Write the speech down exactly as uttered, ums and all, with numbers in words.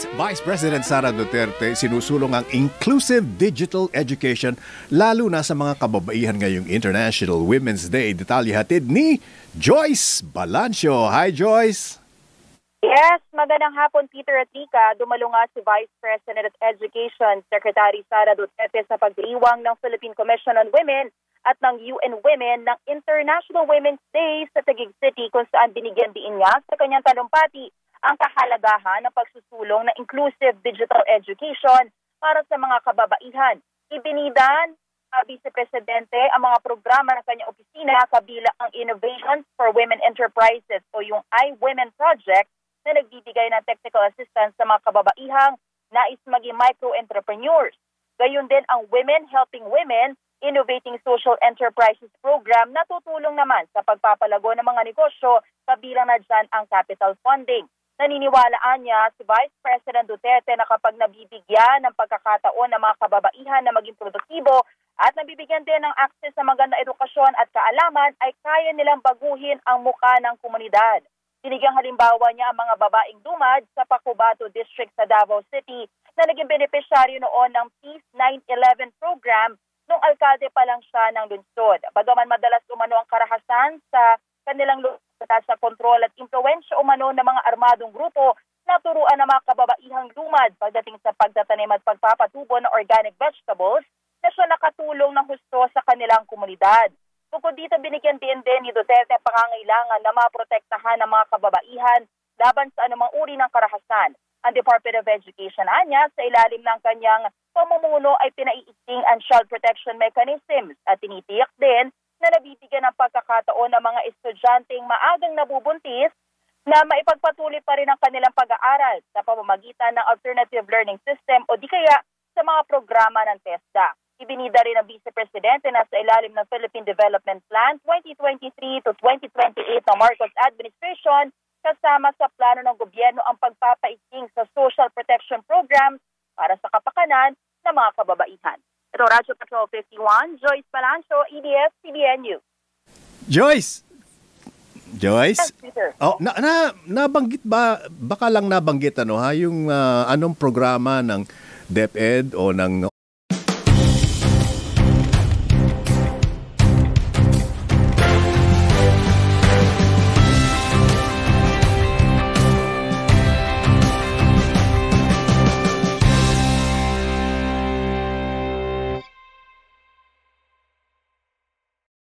Vice President Sara Duterte sinusulong ang inclusive digital education lalo na sa mga kababaihan ngayong International Women's Day. Detalye hatid ni Joyce Balancio. Hi Joyce! Yes, magandang hapon Peter at Rika. Dumalo nga si Vice President of Education Secretary Sara Duterte sa pagdiriwang ng Philippine Commission on Women at ng U N Women ng International Women's Day sa Taguig City kung saan binigyan din niya sa kanyang talumpati ang kahalagahan ng pagsusulong ng inclusive digital education para sa mga kababaihan. Ibinidan uh, Vice Presidente ang mga programa ng kanyang opisina kabilang ang Innovations for Women Enterprises o yung I-Women Project na nagbibigay ng technical assistance sa mga kababaihang nais maging micro-entrepreneurs. Gayon din ang Women Helping Women Innovating Social Enterprises Program na tutulong naman sa pagpapalago ng mga negosyo kabilang na dyan ang capital funding. Naniniwalaan niya si Vice President Duterte na kapag nabibigyan ng pagkakataon ng mga kababaihan na maging produktibo at nabibigyan din ng access sa maganda edukasyon at kaalaman ay kaya nilang baguhin ang muka ng komunidad. Binigyang halimbawa niya ang mga babaeng dumad sa Pacobato District sa Davao City na naging benepisyaryo noon ng Peace nine eleven program nung alkalde pa lang siya ng lungsod. Bagaman madalas umano ang karahasan sa kanilang lungsod sa kontrol at impluwensya umano ng mga armadong grupo, naturuan ng mga kababaihang lumad pagdating sa pagtatanim at pagpapatubo ng organic vegetables na siya nakatulong ng husto sa kanilang komunidad. Bukod dito, binigyan din din ni Duterte ang pangangailangan na maprotektahan ng mga kababaihan laban sa anumang uri ng karahasan. Ang Department of Education anya sa ilalim ng kanyang pamumuno ay pinaiigting ang child protection mechanisms at tinitiyak din na nabibigyan ng pagkakataon ng mga estudyanteng maagang nabubuntis na maipagpatuloy pa rin ang kanilang pag-aaral sa pamamagitan ng alternative learning system o di kaya sa mga programa ng TESDA. Ibinida rin ng Vice Presidente na sa ilalim ng Philippine Development Plan twenty twenty-three to twenty twenty-eight ng Marcos Administration kasama sa plano ng gobyerno ang pagpapaigting sa social protection programs para sa kapakanan ng mga kababaihan. Ito, Radyo Patrol fifty-one, Joyce Balancio, E B S C B N News. Joyce! Joyce? Yes, Peter. Oh, na, na, nabanggit ba, baka lang nabanggit ano ha, yung uh, anong programa ng DepEd o ng